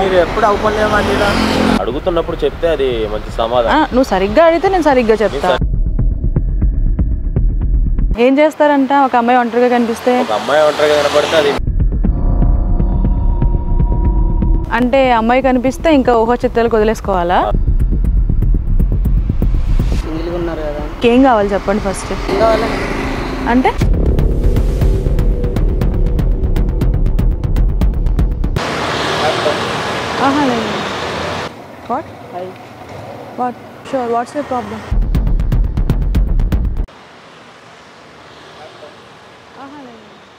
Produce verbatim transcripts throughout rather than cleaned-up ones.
మీరు ఎప్పుడు అవుపడలేమండి అడుగుతున్నప్పుడు చెప్తే అది మంచి సమాధానం. నువ్వు సరిగ్గా అడిగితే నేను సరిగ్గా చెప్తా. ఏం చేస్తారంట ఒక అమ్మాయి ఒంటరిగా కనిపిస్తే? ఒక అమ్మాయి ఒంటరిగా కనపడితే అది అంటే అమ్మాయి కనిపిస్తే ఇంకా ఊహ చిత్రాలకు వదిలేసుకోవాలా? ఏం కావాలి చెప్పండి ఫస్ట్. అంటే ఆహా లేదు. What what sure what's your problem? ఆహా లేదు.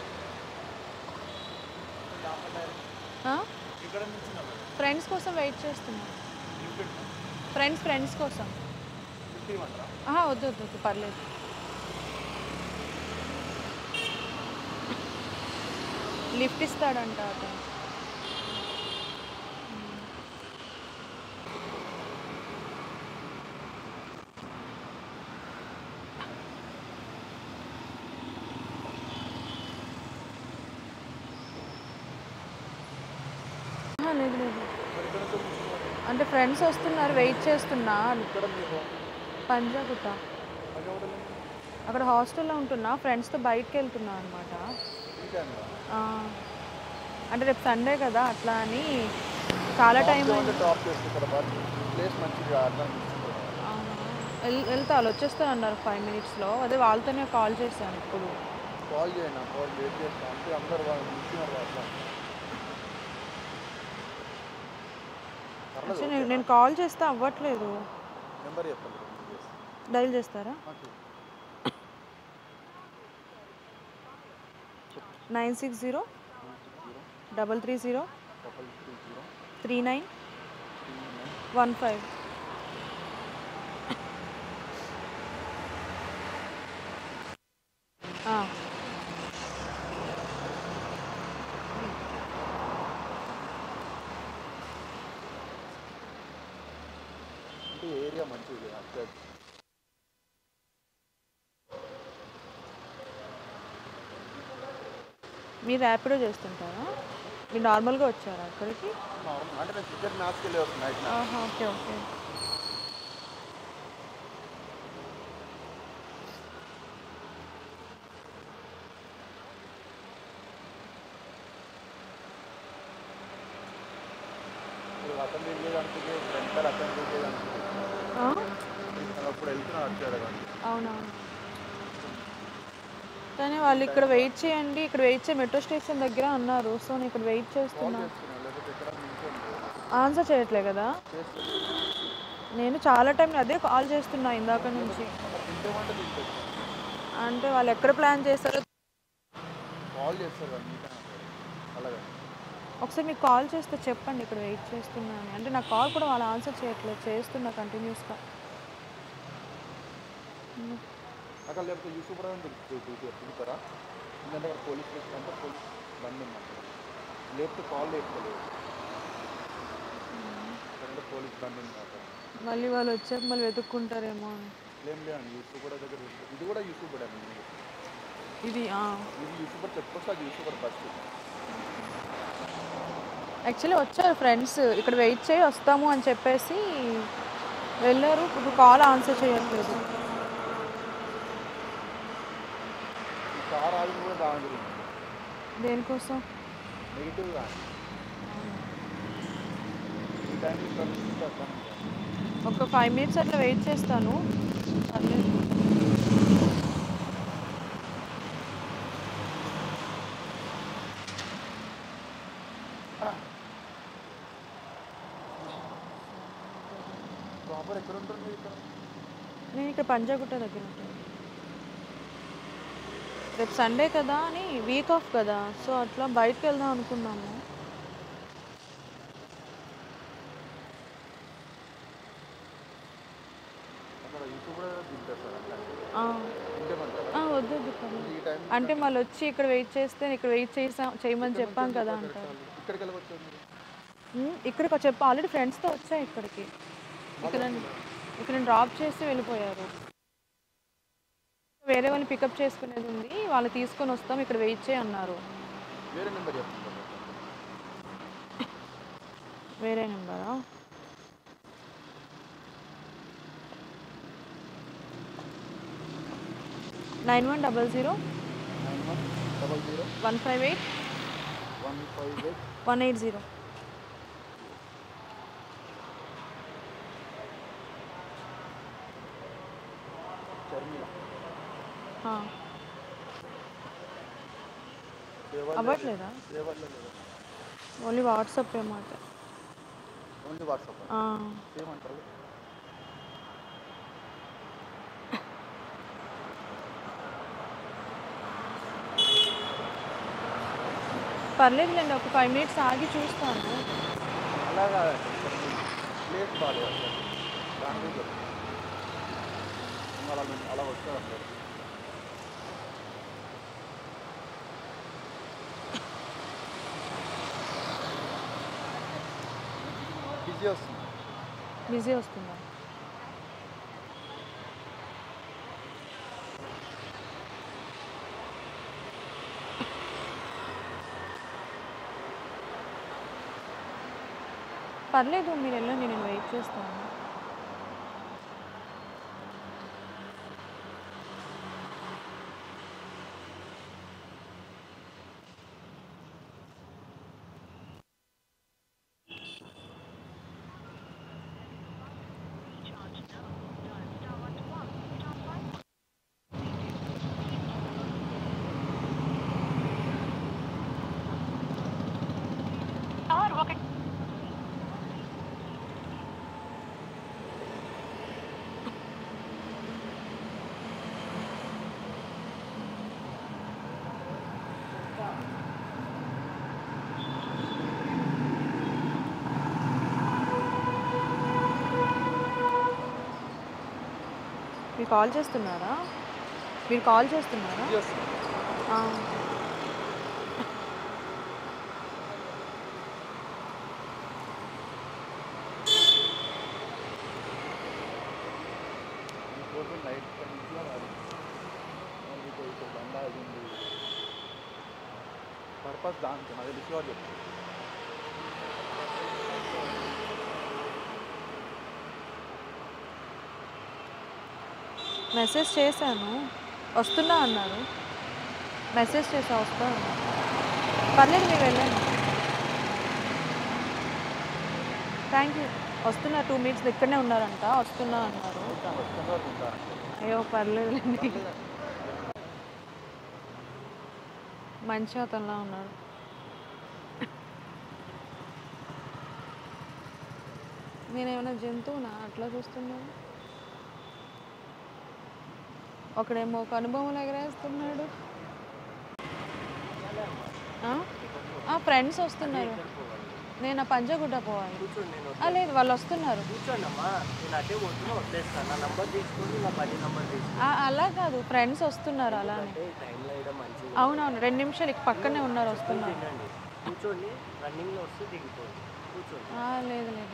ఫ్రెండ్స్ కోసం వెయిట్ చేస్తున్నా. ఫ్రెండ్స్ ఫ్రెండ్స్ కోసం. ఆహా వద్దు వద్దు వద్దు పర్లేదు. లిఫ్ట్ ఇస్తాడంట అతను. లేదు లేదు అంటే ఫ్రెండ్స్ వస్తున్నారు వెయిట్ చేస్తున్నా. పంజాగుట్ట అక్కడ హాస్టల్లో ఉంటున్నా, ఫ్రెండ్స్తో బయటకు వెళ్తున్నా అనమాట. అంటే రేపు సండే కదా అట్లా అని చాలా టైం వెళ్తా వాళ్ళు వచ్చేస్తా అన్నారు ఫైవ్ మినిట్స్లో. అదే వాళ్ళతోనే కాల్ చేశాను. ఇప్పుడు కాల్ చేయండి. నేను కాల్ చేస్తే అవ్వట్లేదు. డైల్ చేస్తారా? Nine six zero double three zero three nine one five. Area మంచిది. మీరు ర్యాపిడో చేస్తుంటారా? మీరు నార్మల్గా వచ్చారా అక్కడికి? Okay okay. అవునవును. కానీ వాళ్ళు ఇక్కడ వెయిట్ చేయండి, ఇక్కడ వెయిట్ చేయ మెట్రో స్టేషన్ దగ్గర అన్నారు. సో నేను ఇక్కడ వెయిట్ చేస్తున్నా. ఆన్సర్ చేయట్లే కదా? నేను చాలా టైం అదే కాల్ చేస్తున్నా ఇందాక నుంచి. అంటే వాళ్ళు ఎక్కడ ప్లాన్ చేస్తారో ఒకసారి మీకు కాల్ చేస్తే చెప్పండి ఇక్కడ వెయిట్ చేస్తున్నా అని. అంటే నా కాల్ కూడా వాళ్ళు ఆన్సర్ చేయట్లేదు, చేస్తున్నా కంటిన్యూస్గా. అక్కడ లేకపోతే యూసూపర్ తిరుగుతారా? ఎందుకంటే అక్కడ పోలీస్ స్టేషన్ అంటే పోలీస్ బండి ఉంది, లేకపోతే కాల్ లేపుతలేదు. అక్కడ పోలీస్ బండి ఉంది. మళ్ళీ వాళ్ళు వచ్చాక మళ్ళీ వెతుక్కుంటారేమో అని. ఏం లేదండి యూసూపర్ దగ్గర ఇది కూడా యూసూపర్ అండి. ఇది ఇది యూసూపర్ చెప్పుకోవచ్చు, అది యూసూపర్ బస్. యాక్చువల్లీ వచ్చారు ఫ్రెండ్స్, ఇక్కడ వెయిట్ చేయి వస్తాము అని చెప్పేసి వెళ్ళారు. ఇప్పుడు కాల్ ఆన్సర్ చేయట్లేదు. దేనికోసం? ఒక ఫైవ్ మినిట్స్ అట్లా వెయిట్ చేస్తాను. పర్లేదు. నేను ఇక్కడ పంజాగుట్ట దగ్గర ఉంటాను. రేపు సండే కదా అని వీక్ ఆఫ్ కదా, సో అట్లా బయటకు వెళ్దాం అనుకున్నాము. వద్దు వద్దు అంటే మళ్ళీ వచ్చి ఇక్కడ వెయిట్ చేస్తే ఇక్కడ వెయిట్ చేసా చేయమని చెప్పాం కదా అంటారు. ఇక్కడికి చెప్ప ఆల్రెడీ ఫ్రెండ్స్తో వచ్చా ఇక్కడికి. ఇక్కడ ఇక్కడ డ్రాప్ చేసి వెళ్ళిపోయారు. వేరే వాళ్ళని పికప్ చేసుకునేది ఉంది, వాళ్ళు తీసుకొని వస్తాం ఇక్కడ వెయిట్ చేయి అన్నారు. వేరే నెంబరా? Nine one double zero nine one double zero one five eight one five eight one eight zero. Sharmila. అవ్వట్లేదా? సేవట్లేదు. ఓన్లీ వాట్సాప్ ఏమాట. ఓన్లీ వాట్సాప్ ఏమంటారు? పర్లేదులేండి, ఒక ఫైవ్ మినిట్స్ ఆగి చూస్తాను. అలాగా ప్లేస్ బాగాలేదు దాని అలా అలా వస్తారు అసలు. బిజీ వస్తుంది. బిజీ వస్తుందా? పర్లేదు, మీరు వెళ్ళండి, నేను వెయిట్ చేస్తాను. మీరు కాల్ చేస్తున్నారా? మీరు కాల్ చేస్తున్నారా? బిజీ వస్తుంది. నైట్ నుంచి రాదు. బండ అది ఉంది పర్పస్ దానికి నాకు తెలిసి వాళ్ళు చెప్తారు. మెసేజ్ చేశాను, వస్తున్నా అన్నారు. మెసేజ్ చేసా, వస్తా అన్నారు. పర్లేదు, మీరు వెళ్ళండి. Thank you. వస్తున్నా, టూ మినిట్స్ ఇక్కడనే ఉన్నారంట, వస్తున్నా అన్నారు. అయ్యో పర్లేదులేండి, మంచి అతనిలా ఉన్నాడు. నేనేమైనా జంతువునా అట్లా చూస్తున్నాను? ఒకడేమో ఒక అనుభవం ఎగరేస్తున్నాడు. ఫ్రెండ్స్ వస్తున్నారు. నేను ఆ పంజగుట్ట పోవాలి. లేదు, వాళ్ళు వస్తున్నారు. అలా కాదు, ఫ్రెండ్స్ వస్తున్నారు. అలానే అవునవును, రెండు నిమిషాలు ఇక పక్కనే ఉన్నారు, వస్తున్నారు. లేదు లేదు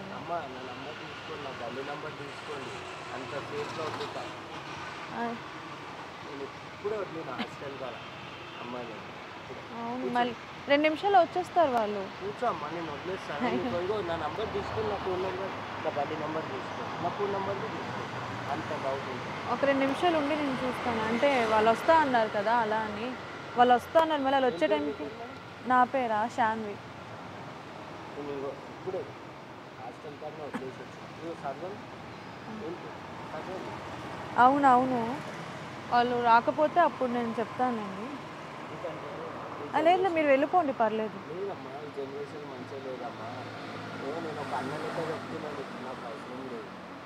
అవును, మళ్ళీ రెండు నిమిషాలు వచ్చేస్తారు వాళ్ళు. కూర్చోమ్మా, నేను వదిలేస్తాను. నా నంబర్ తీసుకొని నా ఫోన్ నెంబర్ నా బండి నెంబర్ తీసుకో, నా ఫోన్ నెంబర్ తీసుకో. అంత బాగుంటుంది. ఒక రెండు నిమిషాలు ఉండి నేను చూస్తాను. అంటే వాళ్ళు వస్తా అన్నారు కదా, అలా అని. వాళ్ళు వస్తా అన్నారు, మళ్ళీ వాళ్ళు వచ్చే టైంకి. నా పేరా శాన్వి. ఇప్పుడే హాస్టల్ పైన వదిలేసి అవును అవును, వాళ్ళు రాకపోతే అప్పుడు నేను చెప్తానండి. లేదు, మీరు వెళ్ళిపోండి, పర్లేదు. లేదమ్మా, ఈ జనరేషన్ మంచిగా లేదమ్మా. ఏమో నేను ఒక అన్న లెక్క చెప్తున్నాను, నాకు అవసరం లేదు.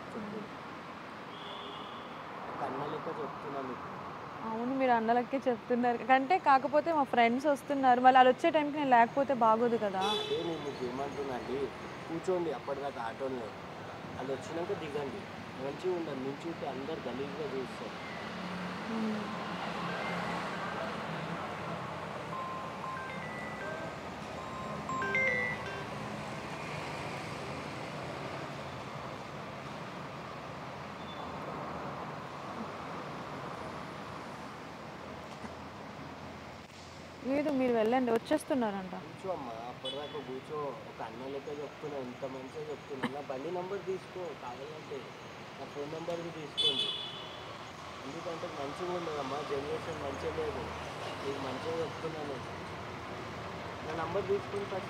ఒక అన్న లెక్క చెప్తున్నాను. అవును, మీరు అన్నలకే చెప్తున్నారు కంటే, కాకపోతే మా ఫ్రెండ్స్ వస్తున్నారు, మళ్ళీ వాళ్ళు వచ్చే టైంకి నేను లేకపోతే బాగోదు కదా. అదే నేను మీకు ఏమంటున్నాండి, కూర్చోండి అప్పటిదాకా ఆటోలో. అది వచ్చినాక దిగండి, మంచిగా ఉండదు. నుంచి ఉంటే అందరు గలీజ్గా చూస్తారు. లేదు మీరు వెళ్ళండి, వచ్చేస్తున్నారంట. కూర్చో అమ్మా, అప్పటిదాకా కూర్చో. ఒక అన్న లెక్క చెప్తున్నా, ఇంత మంచిగా చెప్తున్నా. నా బండి నెంబర్ తీసుకో, కావాలంటే నా ఫోన్ నెంబర్ తీసుకోండి. ఎందుకంటే మంచిగా ఉండదమ్మా, జనరేషన్ మంచిగా లేదు. నీకు మంచిగా చెప్తున్నాను. నా నంబర్ తీసుకుని ఫస్ట్.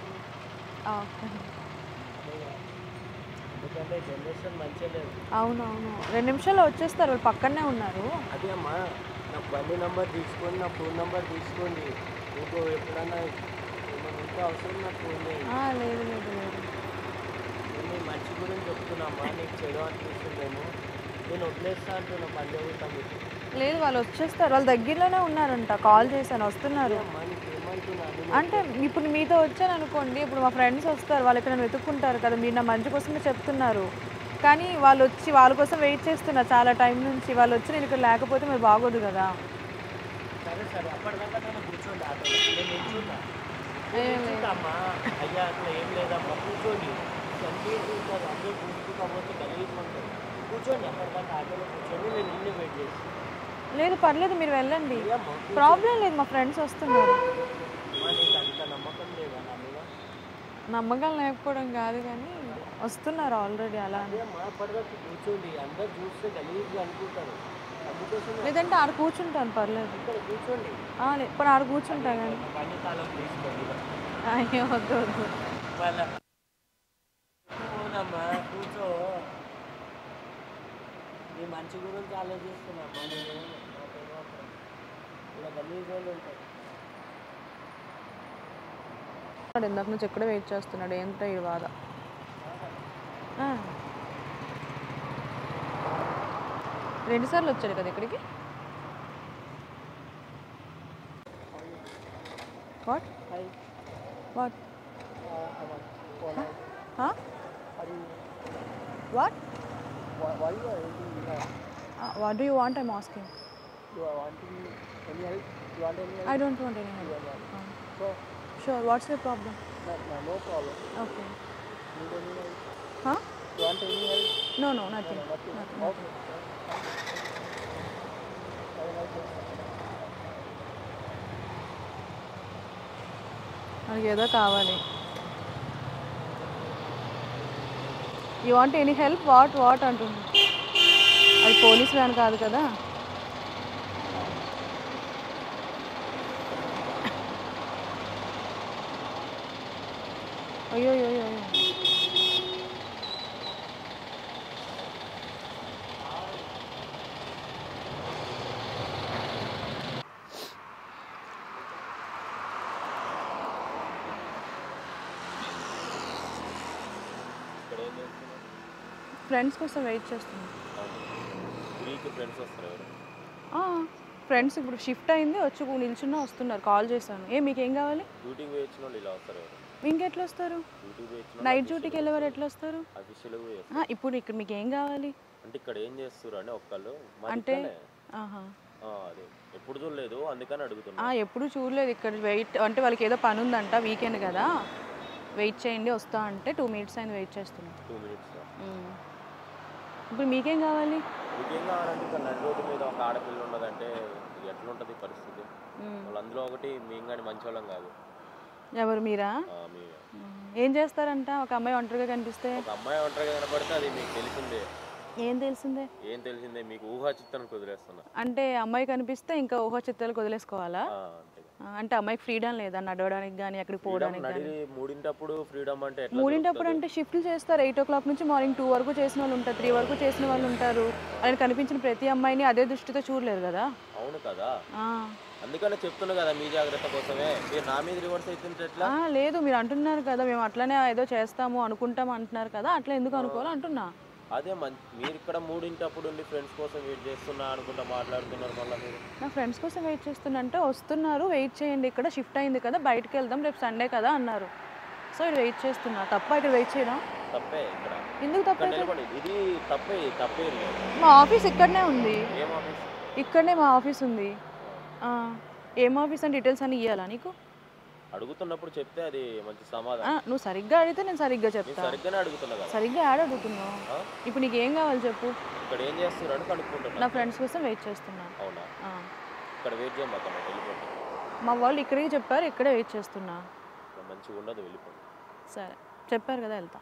ఎందుకంటే జనరేషన్ మంచిగా లేదు. అవునవును, రెండు నిమిషాల్లో వచ్చేస్తారు, వాళ్ళు పక్కనే ఉన్నారు. అదే అమ్మా, నా బండి నెంబర్ తీసుకొని, నా ఫోన్ నెంబర్ తీసుకోండి. మీకు ఎప్పుడన్నా ఏమైనా ఉంటే అవసరం నాకు ఫోన్ చేయండి. లేదు లేదు లేదు నేను మంచి గురించి చెప్తున్నామ్మా, నీకు చెడు అనిపిస్తుందేమో. నేను వదిలేస్తా అంటున్నా, పని చదువుతా మీకు. లేదు, వాళ్ళు వచ్చేస్తారు, వాళ్ళ దగ్గరలోనే ఉన్నారంట, కాల్ చేశాను, వస్తున్నారు. అమ్మా నీకు ఏమంటున్నాను అంటే ఇప్పుడు మీతో వచ్చాను అనుకోండి, ఇప్పుడు మా ఫ్రెండ్స్ వస్తారు, వాళ్ళు ఇక్కడ వెతుక్కుంటారు కదా, మీరు నా మంచి కోసమే చెప్తున్నారు. కానీ వాళ్ళు వచ్చి వాళ్ళ కోసం వెయిట్ చేస్తున్నారు చాలా టైం నుంచి. వాళ్ళు వచ్చి నేను ఇక్కడ లేకపోతే మరి బాగోదు కదా. సరే సరే, అప్పటిదాకా నేను కూర్చోండి ఆటోలో. నేను నిల్చుంటా నిల్చుంటామ్మా. అయ్యా అట్లా ఏం లేదమ్మా, కూర్చోండి. కన్ఫ్యూజ్ ఉంటారు, అందరూ కూర్చుకోకపోతే గలీజ్ ఉంటుంది. కూర్చోండి, అప్పటిదాకా ఆటోలో కూర్చోండి, నేను నిన్ను వెయిట్ చేస్తాను. లేదు పర్లేదు, మీరు వెళ్ళండి, ప్రాబ్లం లేదు, మా ఫ్రెండ్స్ వస్తున్నారు. నీకు అంత నమ్మకం లేదా నా మీద? నమ్మకం లేకపోవడం కాదు కానీ వస్తున్నారు ఆల్రెడీ. అలా అదే అమ్మా, అప్పటిదాకా కూర్చోండి. అందరు చూస్తే గలీజ్గా అనుకుంటారు. అందుకోసం లేదంటే ఆడ కూర్చుంటాను, పర్లేదు. ఇక్కడ కూర్చోండి. ఇప్పుడు ఆడ కూర్చుంటా కానీ. బండి తాళం తీసుకోండి. అయ్యో వద్దు వద్దు. వాళ్ళ పోనమ్మా, కూర్చో. నీ మంచి గురించి ఆలోచిస్తున్నామ్మా. నేను ఇలా గలీజ్ వాళ్ళు ఉంటాయి. ఇందాక నుంచి ఎక్కడ వెయిట్ చేస్తున్నాడు, ఏంటో ఈ బాధ. రెండు సార్లు వచ్చాడు కదా ఇక్కడికి. What what what what do you want? I'm asking. I don't want any help. Uh, sure. What's your problem? No, no, no problem. Okay. Need any help? Huh? You want any help? No, no, nothing. No, nothing. Nothing. Okay. Have a nice day. మనకి ఏదో కావాలి. You want any help? What what అంటుంది. అది police van కాదు కదా. అయ్యో అయ్యో అయ్యో ఫ్రెండ్స్ కోసం వెయిట్ చేస్తున్నాను. ఫ్రెండ్స్ ఇప్పుడు షిఫ్ట్ అయింది, వచ్చి నిల్చున్నా వస్తున్నారు, కాల్ చేశాను. ఏ మీకేం కావాలి? ఇంకెట్లా వస్తారు? నైట్ డ్యూటీకి వెళ్ళేవారు ఎట్లా వస్తారు? ఇప్పుడు ఇక్కడ మీకు ఏం కావాలి అంటే ఇక్కడ ఏం చేస్తారు అని ఒక్కళ్ళు అంటే ఎప్పుడు చూడలేదు అందుకని అడుగుతున్నా. ఎప్పుడు చూడలేదు ఇక్కడ. వెయిట్ అంటే వాళ్ళకి ఏదో పని ఉందంట, వీకెండ్ కదా, వెయిట్ చేయండి వస్తా అంటే టూ మినిట్స్ అయింది వెయిట్ చేస్తున్నా. టూ మినిట్స్ ఇప్పుడు మీకేం కావాలి? మీకేం కావాలంటే ఇక్కడ నడి రోడ్డు మీద ఒక ఆడపిల్ల ఉన్నదంటే ఎట్లుంటుంది పరిస్థితి? వాళ్ళందరూ ఒకటి మేము కానీ మంచి వాళ్ళం కాదు. ఎవరు మీరా? ఏం చేస్తారంట? ఒక అమ్మాయి ఒంటరిగా కనిపిస్తే? ఒక అమ్మాయి ఒంటరిగా కనపడితే అది మీకు తెలిసిందే. ఏం తెలిసిందే? ఏం తెలిసిందే మీకు ఊహా చిత్తానికి వదిలేస్తున్నా. అంటే అమ్మాయి కనిపిస్తే ఇంకా ఊహా చిత్తాలకు వదిలేసుకోవాలా? అంటే అమ్మాయికి ఫ్రీడమ్ లేదా నడవడానికి కానీ ఎక్కడికి పోవడానికి కానీ? మూడింటప్పుడు ఫ్రీడమ్ అంటే మూడింటప్పుడు అంటే షిఫ్ట్లు చేస్తారు. ఎయిట్ ఓ క్లాక్ నుంచి మార్నింగ్ టూ వరకు చేసిన వాళ్ళు ఉంటారు, త్రీ వరకు చేసిన వాళ్ళు ఉంటారు. ఆయన కనిపించిన ప్రతి అమ్మాయిని అదే దృష్టితో చూడలేరు కదా. అవును కదా, అందుకనే చెప్తున్నా కదా మీ జాగ్రత్త కోసమే. మీరు నా మీద రివర్స్ అవుతుంటే ఎట్లా? లేదు మీరు అంటున్నారు కదా మేము అట్లనే ఏదో చేస్తాము అనుకుంటాము అంటున్నారు కదా, అట్లా ఎందుకు అనుకోవాలి అంటున్నా. అదే మీరు ఇక్కడ మూడింటప్పుడు ఉండి ఫ్రెండ్స్ కోసం వెయిట్ చేస్తున్నా అనుకుంటా మాట్లాడుతున్నారు. మళ్ళీ మీరు నా ఫ్రెండ్స్ కోసం వెయిట్ చేస్తున్నా అంటే వస్తున్నారు, వెయిట్ చేయండి, ఇక్కడ షిఫ్ట్ అయింది కదా, బయటకు వెళ్దాం, రేపు సండే కదా అన్నారు. సో ఇక్కడ వెయిట్ చేస్తున్నా. తప్ప ఇక్కడ వెయిట్ చేయడం? తప్పే. ఇక్కడ ఎందుకు తప్పే? ఇది తప్పే. తప్పే. మా ఆఫీస్ ఇక్కడనే ఉంది. ఏం ఆఫీస్? ఇక్కడనే మా ఆఫీస్ ఉంది. ఏం ఆఫీస్ అని డీటెయిల్స్ అని ఇవ్వాలా నీకు? అడుగుతున్నప్పుడు చెప్తే అది మంచి సమాధానం. నువ్వు సరిగ్గా అడిగితే నేను సరిగ్గా చెప్తా. సరిగ్గానే అడుగుతున్నా కదా. సరిగ్గా యాడ్ అడుగుతున్నావు. ఇప్పుడు నీకు ఏం కావాలి చెప్పు. ఇక్కడ ఏం చేస్తున్నారని కనుక్కుంటున్నా. నా ఫ్రెండ్స్ కోసం వెయిట్ చేస్తున్నా. అవునా? ఇక్కడ వెయిట్ చేయమాక, వెళ్ళిపోతా. మా వాళ్ళు ఇక్కడే చెప్పారు, ఇక్కడే వెయిట్ చేస్తున్నా. ఇక్కడ మంచిగా ఉండదు, వెళ్ళిపోండి. సరే చెప్పారు కదా, వెళ్తా.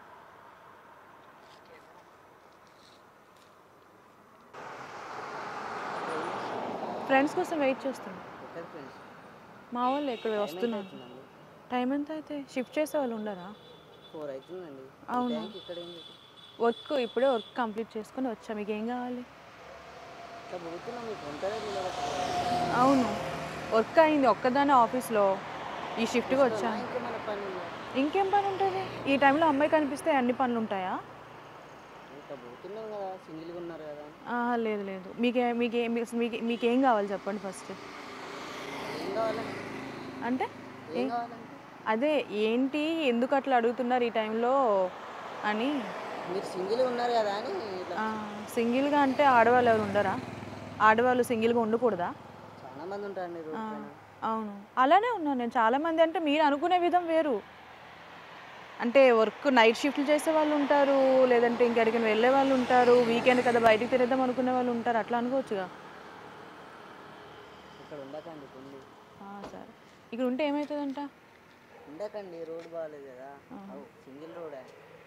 ఫ్రెండ్స్ కోసం వెయిట్ చేస్తున్నా. మా వాళ్ళు ఇక్కడ వస్తున్నారు. టైం ఎంత అయితే? షిఫ్ట్ చేసే వాళ్ళు ఉండరా? ఫోర్ అవుతుందండి. అవును, వర్క్ ఇప్పుడే వర్క్ కంప్లీట్ చేసుకొని వచ్చా. మీకు ఏం కావాలి? అవును, వర్క్ అయింది ఒక్కదానే ఆఫీస్లో, ఈ షిఫ్ట్కి వచ్చాను. ఇంకేం పని ఉంటుంది? ఈ టైంలో అమ్మాయి కనిపిస్తే అన్ని పనులు ఉంటాయా? లేదు లేదు. మీకే మీకే మీకు మీకేం కావాలి చెప్పండి ఫస్ట్. అంటే అదే ఏంటి, ఎందుకు అట్లా అడుగుతున్నారు ఈ టైంలో అని. మీరు సింగిల్ ఉన్నారు కదా అని. సింగిల్గా అంటే ఆడవాళ్ళు ఎవరు ఉండరా? ఆడవాళ్ళు సింగిల్గా ఉండకూడదా? చాలా మంది ఉంటారండి. అవును, అలానే ఉన్నాను నేను. చాలామంది అంటే మీరు అనుకునే విధం వేరు. అంటే వర్క్ నైట్ షిఫ్ట్లు చేసే వాళ్ళు ఉంటారు, లేదంటే ఇంకెక్కడికైనా వెళ్ళే వాళ్ళు ఉంటారు, వీకెండ్ కదా బయటికి తినేద్దాం అనుకునే వాళ్ళు ఉంటారు. అట్లా అనుకోవచ్చుగా. ఇక్కడ ఉండకండి. సరే, ఇక్కడ ఉంటే ఏమవుతుందంట? ఉండకండి, రోడ్ బాగాలేదు కదా, సింగిల్ రోడ్.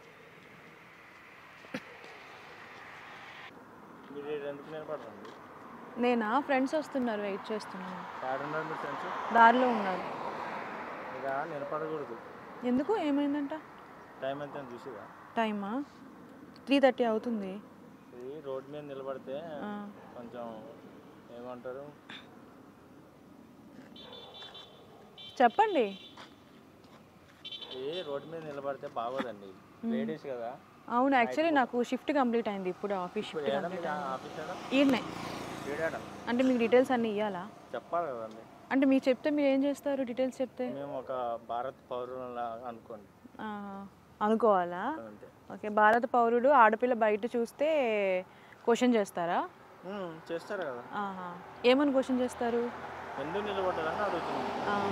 నేనా? ఫ్రెండ్స్ వస్తున్నారు, వెయిట్ చేస్తున్నాను. దారిలో ఉన్నారు. నిలబడకూడదు. ఎందుకు, ఏమైందంట? టైం ఎంత చూసిరా? టైమా? త్రీ థర్టీ అవుతుంది. రోడ్ మీద నిలబడితే కొంచెం ఏమంటారు చెప్పండి. ఏ రోడ్ మీద నిలబడితే బాగోదండి, లేడీస్ కదా. అవును, యాక్చువల్లీ నాకు షిఫ్ట్ కంప్లీట్ అయింది ఇప్పుడు. ఆఫీస్ షిఫ్ట్ కంప్లీట్ అయింది. అంటే మీకు డీటెయిల్స్ అన్నీ ఇవ్వాలా? చెప్పాలి కదండి. అంటే మీకు చెప్తే మీరు ఏం చేస్తారు? డీటెయిల్స్ చెప్తే మేము ఒక భారత్ పౌరులా అనుకోండి. అనుకోవాలా? ఓకే, భారత పౌరుడు ఆడపిల్ల బయట చూస్తే క్వశ్చన్ చేస్తారా? చేస్తారు కదా. ఏమని క్వశ్చన్ చేస్తారు? ఎందుకు నిలబడ్డారని అడుగుతుంది.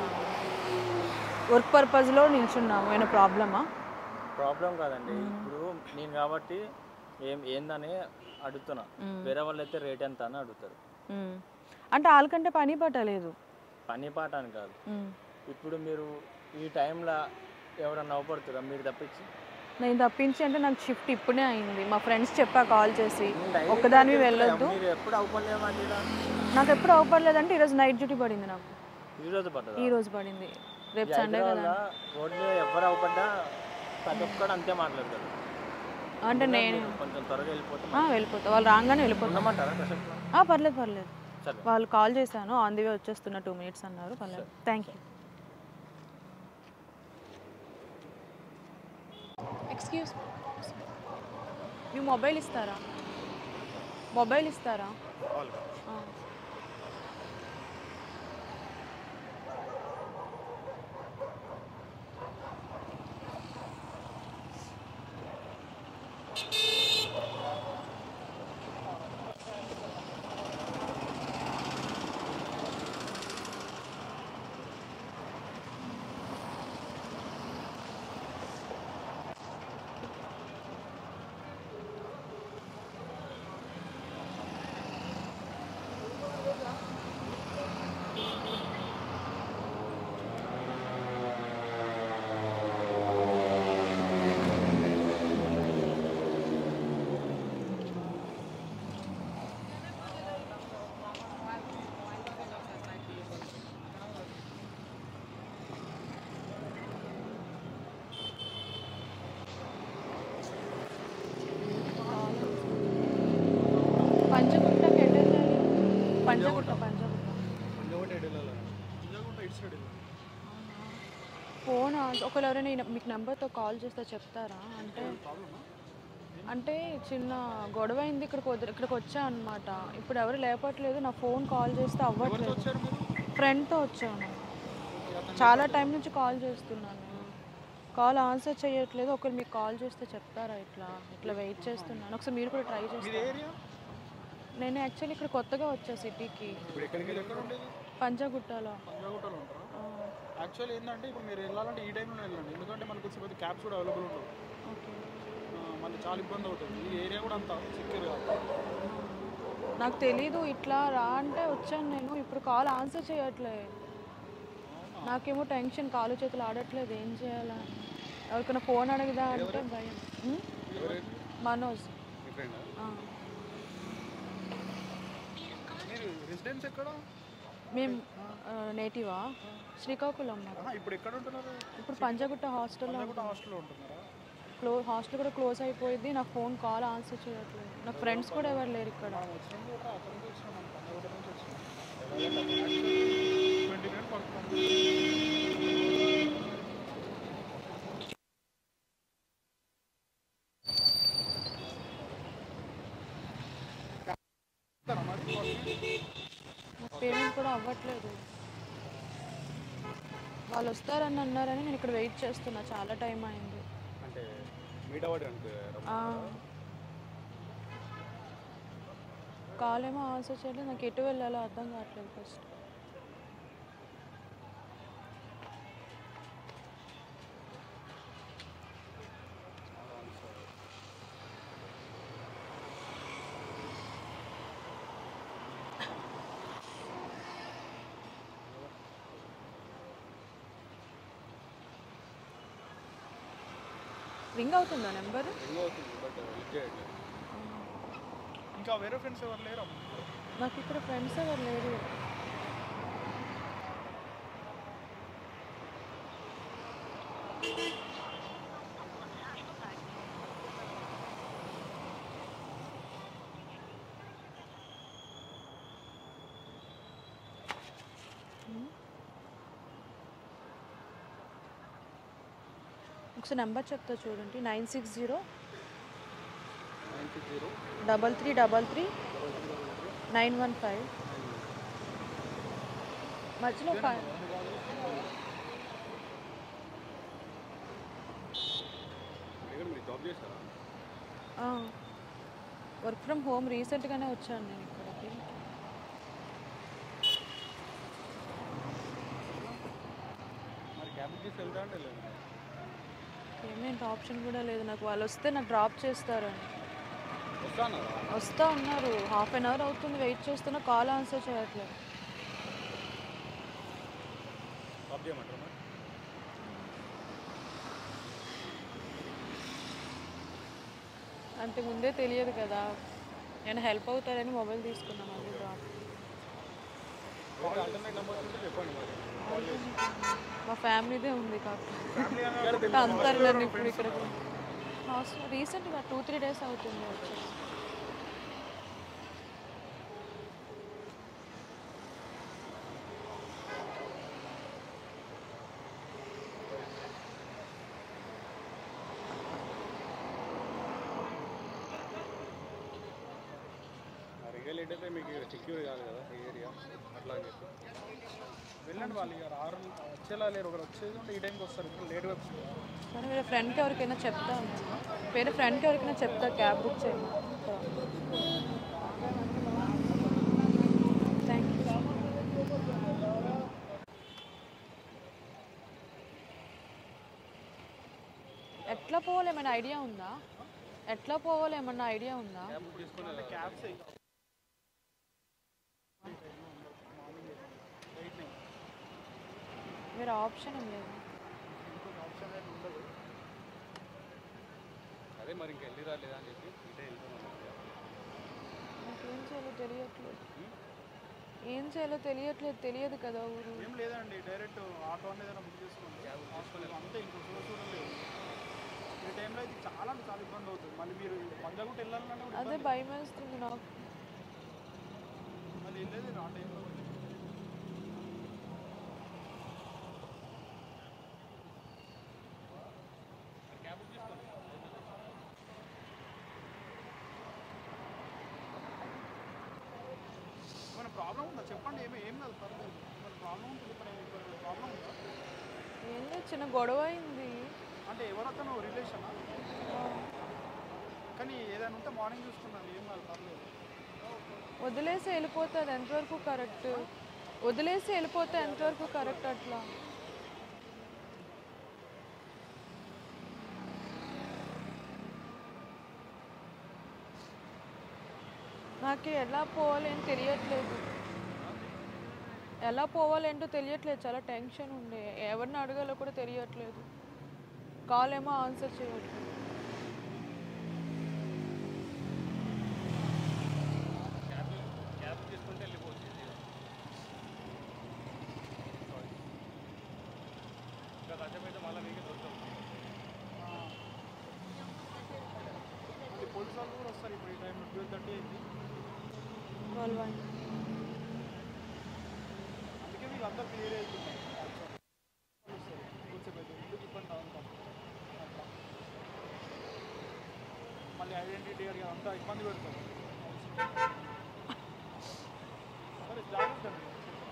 వర్క్ పర్పస్లో నిల్చున్నాము, ఏమైనా ప్రాబ్లమా? ప్రాబ్లం కాదండి, ఇప్పుడు నేను కాబట్టి ఏం ఏందని అడుగుతున్నా. వేరే వాళ్ళు అయితే రేట్ ఎంత అని అడుగుతారు. అంటే వాళ్ళకంటే పని పాట లేదు. పని పాట అని కాదు, ఇప్పుడు మీరు ఈ టైంలో ఎవరన్నా అవపడుతురా మీరు తప్పించి? నేను తప్పించి అంటే నాకు షిఫ్ట్ ఇప్పుడే అయింది. మా ఫ్రెండ్స్ చెప్పా కాల్ చేసి, ఒక్కదాన్ని వెళ్ళొద్దు. ఎప్పుడు అవపడలేమండి? నాకు ఎప్పుడు అవపడలేదంటే ఈరోజు నైట్ డ్యూటీ పడింది నాకు. ఈరోజు పడ్డదా? ఈరోజు పడింది, రేపు సండే కదా. రోడ్ మీద ఎవరు అవపడ్డా ప్రతి ఒక్కడు అంతే మాట్లాడతారు. అంటే నేను కొంచెం త్వరగా వెళ్ళిపోతా. వెళ్ళిపోతా, వాళ్ళు రాగానే వెళ్ళిపోతామంటారా? పర్లేదు పర్లేదు. వాళ్ళు కాల్ చేశాను, ఆన్ ది వే వచ్చేస్తున్నా, టూ మినిట్స్ అన్నారు. పర్లేదు, thank you. Excuse me mobile ఇస్తారా? మొబైల్ ఇస్తారా? పంచగుట్టకి ఎటు వెళ్ళాలి? పంచగుట్ట పంచగుట్ట ఫోన్ ఒకవేళ ఎవరైనా మీకు నెంబర్తో కాల్ చేస్తే చెప్తారా? అంటే అంటే చిన్న గొడవ అయింది, ఇక్కడికి వద్దు ఇక్కడికి వచ్చా అనమాట. ఇప్పుడు ఎవరు లేపట్లేదు, నా ఫోన్ కాల్ చేస్తే అవ్వట్లేదు. ఫ్రెండ్తో వచ్చాను, చాలా టైం నుంచి కాల్ చేస్తున్నాను, కాల్ ఆన్సర్ చేయట్లేదు. ఒకరు మీకు కాల్ చేస్తే చెప్తారా? ఇట్లా ఇట్లా వెయిట్ చేస్తున్నాను, ఒకసారి మీరు కూడా ట్రై చేస్తారు. నేను యాక్చువల్లీ ఇక్కడ కొత్తగా వచ్చా సిటీకి, పంచగుట్టలో. యాక్చువల్లీ ఏంటంటే ఇప్పుడు మీరు వెళ్ళాలంటే ఈ టైంలో వెళ్ళండి, ఎందుకంటే మనకు వచ్చి క్యాబ్స్ కూడా అవైలబుల్ ఉండవు. ఓకే, మళ్ళీ చాలా ఇబ్బంది అవుతుంది. ఈ ఏరియా కూడా అంత సెక్యూర్ కాదు. నాకు తెలీదు, ఇట్లా రా అంటే వచ్చాను నేను. ఇప్పుడు కాల్ ఆన్సర్ చేయట్లే. నాకేమో టెన్షన్, కాలు చేతులు ఆడట్లేదు, ఏం చేయాలా? ఎవరికైనా ఫోన్ అడగదా అంటే భయం. ఉమ్? మనోజ్. మీ ఫ్రెండ్ ఆ. మీరు రెసిడెన్స్ ఎక్కడ? మేము నేటివా శ్రీకాకుళం మాది. ఆహా, ఇప్పుడు ఎక్కడ ఉంటున్నారు? ఇప్పుడు పంజాగుట్ట హాస్టల్లో పంజాగుట్ట హాస్టల్లో ఉంటున్నారా? క్లో హాస్టల్ కూడా క్లోజ్ అయిపోయింది. నాకు ఫోన్ కాల్ ఆన్సర్ చేయట్లేదు. నాకు ఫ్రెండ్స్ కూడా ఎవరు లేరు ఇక్కడ. మనం వచ్చినాం కూడా అక్కడ నుంచి వచ్చినాం, మనం పంజాగుట్ట నుంచి వచ్చినాం. ట్వంటీ మినిట్స్ పడుతుంది. పేమెంట్ కూడా అవ్వట్లేదు. వాళ్ళు వస్తారని అన్నారని నేను ఇక్కడ వెయిట్ చేస్తున్నా, చాలా టైం అయింది. అంటే మీట్ అవ్వడానికి కాల్ ఏమో ఆన్సర్ చేయలేదు. నాకు ఎటు వెళ్ళాలో అర్థం కావట్లేదు ఫస్ట్. రింగ్ అవుతుందా నెంబర్? రింగ్ అవుతుంది బట్ లిఫ్ట్ చేయట్లేదు. ఇంకా వేరే ఫ్రెండ్స్ ఎవరు లేరా? నాకు ఇక్కడ ఫ్రెండ్స్ ఎవరు లేరు. ఒకసారి నెంబర్ చెప్తా చూడండి. Nine six zero nine six zero double three double three nine one five. మధ్యలో ఫైవ్ మీరు జాబ్ చేస్తారా? వర్క్ ఫ్రమ్ హోమ్ రీసెంట్గానే వచ్చాను నేను ఇక్కడికి. మరి క్యాబ్ తీసి వెళ్తా అంటే లేదు. పేమెంట్ ఆప్షన్ కూడా లేదు నాకు. వాళ్ళు వస్తే నాకు డ్రాప్ చేస్తారని. వస్తాను వస్తా ఉన్నారు. హాఫ్ అన్ అవర్ అవుతుంది వెయిట్ చేస్తున్నా, కాల్ ఆన్సర్ చేయట్లేదు. జాబ్ చేయమంటారా? అంటే ముందే తెలియదు కదా, నేను హెల్ప్ అవుతారని మొబైల్ తీసుకున్నాను. మళ్ళీ డ్రాప్. ఆల్టర్నేట్ నెంబర్స్ ఉంటే చెప్పండి మరి. మా ఫ్యామిలీదే ఉంది కాకపోతే అంటారు నన్ను ఇప్పుడు ఇక్కడ హాస్టల్. రీసెంట్గా టూ త్రీ డేస్ అవుతుంది వచ్చేసి. రియల్ లేట్ అయితే మీకు సెక్యూర్ కాదు కదా ఈ ఏరియా, అట్లా అని చెప్పి వెళ్ళండి. వాళ్ళు ఇక ఆరు వచ్చేలా లేరు. ఒకరు వచ్చేది ఉంటే ఈ టైంకి వస్తారు, ఇప్పుడు లేట్గా వస్తుంది. కానీ వేరే ఫ్రెండ్కి ఎవరికైనా చెప్తా, వేరే ఫ్రెండ్కి ఎవరికైనా చెప్తా క్యాబ్ బుక్ చేయండి. Thank you. ఎట్లా పోవాలి ఏమైనా ఐడియా ఉందా? ఎట్లా పోవాలి ఏమన్నా ఐడియా ఉందా? క్యాబ్స్ వేరే ఆప్షన్ ఏం లేదు. అదే మరి ఇంకా వెళ్ళి రాలేదా అని చెప్పి ఇదే వెళ్తున్నాను. నాకేం చేయాలో తెలియట్లేదు, ఏం చేయాలో తెలియట్లేదు. తెలియదు కదా ఊరు. ఏం లేదండి, డైరెక్ట్ ఆటో అనేది ఏదైనా బుక్ చేసుకోండి హాస్పిటల్ అంతే. ఇంకో సోర్స్ కూడా లేదు. ఈ టైంలో అయితే చాలా చాలా ఇబ్బంది అవుతుంది. మళ్ళీ మీరు పంజాగుట్ట వెళ్ళాలంటే కూడా అదే భయం వేస్తుంది నాకు. మళ్ళీ వెళ్ళేది ఆ టైంలో. క్యాబ్ బుక్ చేసుకోండి. ఏమైనా ప్రాబ్లం ఉందా చెప్పండి. ఏమి ఏం కాదు పర్లేదు. ఏమైనా ప్రాబ్లం ఉంటుంది. ప్రాబ్లం ఉందా? ఏం లేదు, చిన్న గొడవ అయింది. అంటే ఎవరతను రిలేషనా? కానీ ఏదైనా ఉంటే మార్నింగ్ చూసుకున్నాను, ఏం కాదు పర్లేదు. వదిలేసి వెళ్ళిపోతే అది ఎంతవరకు కరెక్ట్? వదిలేసి వెళ్ళిపోతే ఎంతవరకు కరెక్ట్? అట్లా నాకు ఎలా పోవాలి అని తెలియట్లేదు. ఎలా పోవాలేంటో తెలియట్లేదు, చాలా టెన్షన్ ఉండే, ఎవరిని అడగాలో కూడా తెలియట్లేదు, కాల్ ఏమో ఆన్సర్ చేయట్లేదు. పోలీసు వాళ్ళు కూడా వస్తారు ఇప్పుడు ఈ టైంలో ట్వెల్వ్ థర్టీ అయింది. ట్వెల్వ్ అయింది. అందుకే మీకు అంతా క్లియర్ అవుతున్నాయి. కొంచెం ఎందుకు ఇబ్బంది అంతా మళ్ళీ ఐడెంటిటీ అడిగి అంతా ఇబ్బంది పెడతారు. సరే జాగ్రత్త అండి.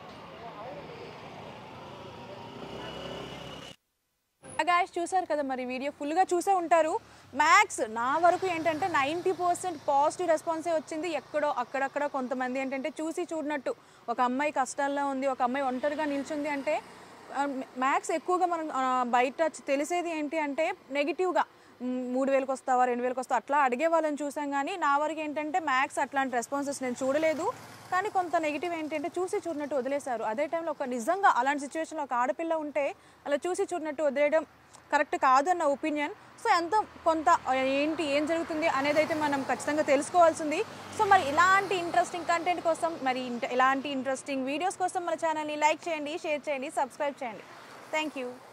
గాయస్ చూసారు కదా, మరి వీడియో ఫుల్గా చూసే ఉంటారు. మ్యాక్స్ నా వరకు ఏంటంటే నైంటీ పర్సెంట్ పాజిటివ్ రెస్పాన్సే వచ్చింది. ఎక్కడో అక్కడక్కడ కొంతమంది ఏంటంటే చూసి చూడనట్టు, ఒక అమ్మాయి కష్టాల్లో ఉంది, ఒక అమ్మాయి ఒంటరిగా నిల్చుంది అంటే మ్యాక్స్ ఎక్కువగా మనం బయట తెలిసేది ఏంటి అంటే నెగిటివ్గా మూడు వేలకు వస్తావా రెండు వేలకు వస్తావా అట్లా అడిగే వాళ్ళని చూసాం. కానీ నా వరకు ఏంటంటే మ్యాక్స్ అట్లాంటి రెస్పాన్సెస్ నేను చూడలేదు. కానీ కొంత నెగిటివ్ ఏంటంటే చూసి చూడనట్టు వదిలేశారు. అదే టైంలో ఒక నిజంగా అలాంటి సిచ్యువేషన్లో ఒక ఆడపిల్ల ఉంటే అలా చూసి చూడనట్టు వదిలేయడం కరెక్ట్ కాదు అన్న ఒపీనియన్. సో ఎంతో కొంత ఏంటి ఏం జరుగుతుంది అనేది అయితే మనం ఖచ్చితంగా తెలుసుకోవాల్సింది. సో మరి ఇలాంటి ఇంట్రెస్టింగ్ కంటెంట్ కోసం, మరి ఇలాంటి ఇంట్రెస్టింగ్ వీడియోస్ కోసం మన ఛానల్ని లైక్ చేయండి, షేర్ చేయండి, సబ్స్క్రైబ్ చేయండి. Thank you.